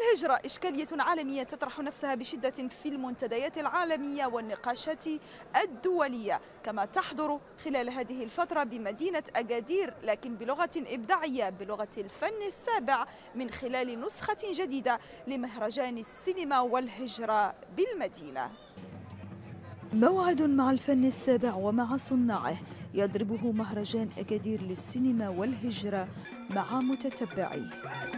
الهجرة إشكالية عالمية تطرح نفسها بشدة في المنتديات العالمية والنقاشات الدولية، كما تحضر خلال هذه الفترة بمدينة أكادير، لكن بلغة إبداعية، بلغة الفن السابع، من خلال نسخة جديدة لمهرجان السينما والهجرة بالمدينة. موعد مع الفن السابع ومع صناعه يضربه مهرجان أكادير للسينما والهجرة مع متتبعيه.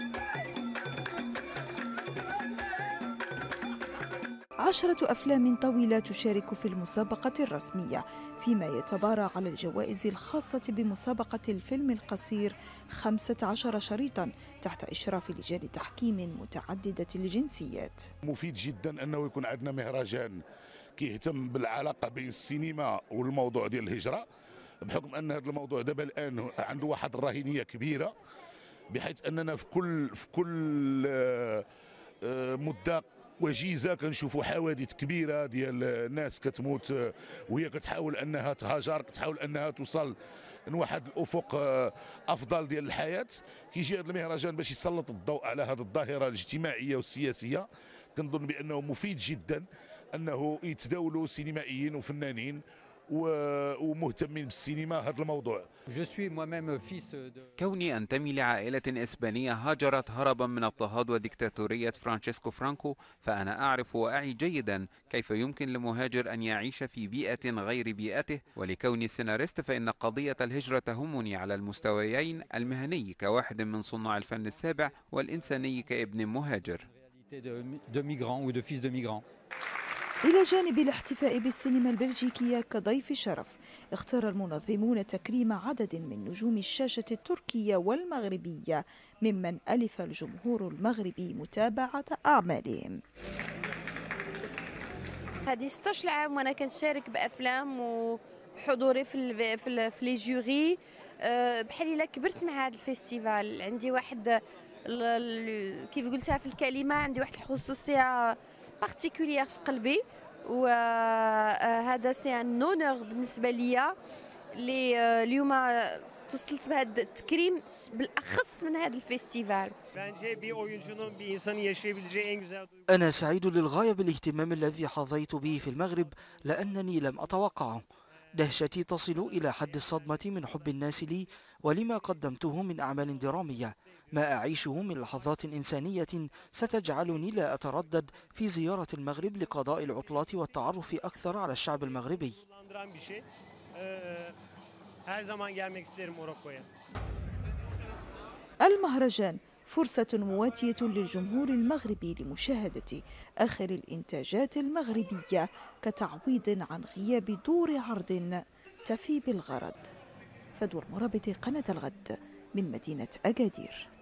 10 أفلام طويلة تشارك في المسابقة الرسمية، فيما يتبارى على الجوائز الخاصة بمسابقة الفيلم القصير 15 شريطا تحت إشراف لجان تحكيم متعددة الجنسيات. مفيد جدا أنه يكون عندنا مهرجان كيهتم بالعلاقة بين السينما والموضوع ديال الهجرة، بحكم أن هذا الموضوع دابا الآن عنده واحد الرهينية كبيرة، بحيث أننا في كل مدة وجيزة كنشوفوا حوادث كبيرة ديال الناس كتموت وهي كتحاول أنها تهاجر، كتحاول أنها توصل لواحد الأفق أفضل ديال الحياة. كيجي هذا المهرجان باش يسلط الضوء على هذه الظاهرة الاجتماعية والسياسية. كنظن بأنه مفيد جدا أنه يتداولوا سينمائيين وفنانين ومهتمين بالسينما هذا الموضوع. كوني أنتمي لعائلة إسبانية هاجرت هربا من اضطهاد وديكتاتورية فرانشيسكو فرانكو، فأنا أعرف وأعي جيدا كيف يمكن لمهاجر أن يعيش في بيئة غير بيئته، ولكوني سيناريست فإن قضية الهجرة تهمني على المستويين، المهني كواحد من صناع الفن السابع، والإنساني كابن مهاجر. إلى جانب الاحتفاء بالسينما البلجيكية كضيف شرف، اختار المنظمون تكريم عدد من نجوم الشاشة التركية والمغربية ممن ألف الجمهور المغربي متابعة أعمالهم. هذه 16 عام وأنا كنشارك بأفلام وحضوري في لي جوري، بحال كبرت مع هذا الفيستيفال. عندي واحد كيف قلتها في الكلمة، عندي واحد الخصوصية بارتيكولير في قلبي، وهذا سي ان اونور بالنسبة ليا اللي اليوم توصلت بهذا التكريم بالأخص من هذا الفيستيفال. أنا سعيد للغاية بالاهتمام الذي حظيت به في المغرب، لأنني لم أتوقعه. دهشتي تصل إلى حد الصدمة من حب الناس لي ولما قدمته من أعمال درامية. ما أعيشه من لحظات إنسانية ستجعلني لا أتردد في زيارة المغرب لقضاء العطلات والتعرف أكثر على الشعب المغربي. المهرجان فرصة مواتية للجمهور المغربي لمشاهدة آخر الإنتاجات المغربية كتعويض عن غياب دور عرض تفي بالغرض. فدوى المرابط، قناة الغد، من مدينة أكادير.